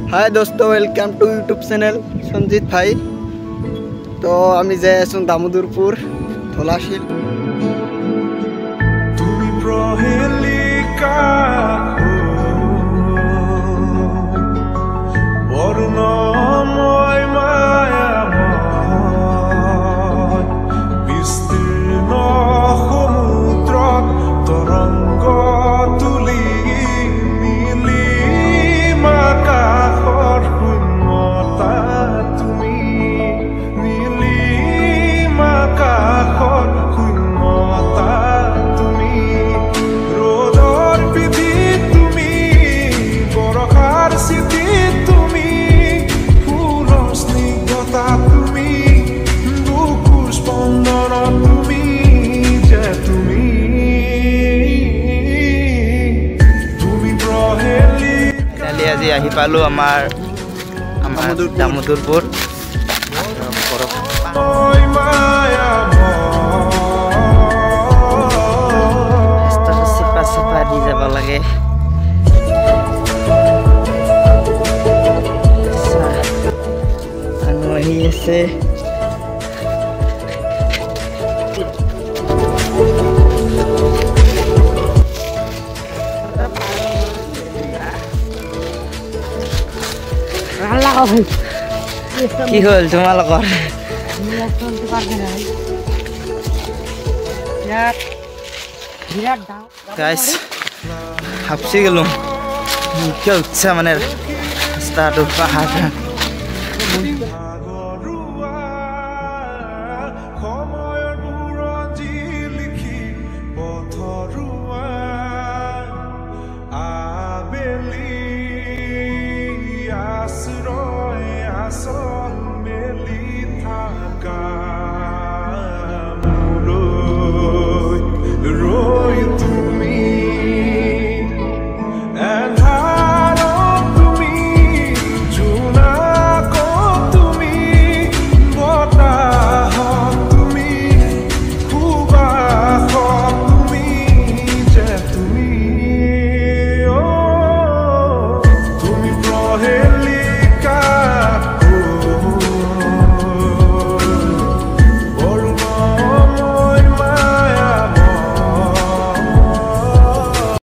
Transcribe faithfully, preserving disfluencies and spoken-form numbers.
हाय दोस्तों, welcome to YouTube channel Sanjeet Bhai. तो आमी जाय आसुन दामोदरपुर धलाशील। তুমি প্রহেলিকা বর্ণময় মায়াময় বিস্তীর্ণ সমুদ্রত তরঙ্গ তুলি নীলিমা আকাশৰ শূন্যতা তুমি নীলিমা আকাশৰ শূন্যতা তুমি ৰ'দৰ বিধিত তুমি বৰষাৰ চিঠিত তুমি ফুলৰ স্নিগ্ধতা তুমি বুকুৰ স্পন্দনত তুমি যে তুমি তুমি প্ৰহেলিকা। আজি আহি পালো আমাৰ আমাৰ দামোদৰপুৰ চিপা চিপা দি যাব লাগে। মানুহ আহি আছে। কি হল তোমালোকৰ? গাইছ ভাবছি গেলো কিয় উঠছে মানে ৰাস্তাটো পাহাৰ আবেলি আশ্ৰয় আশ্ৰয়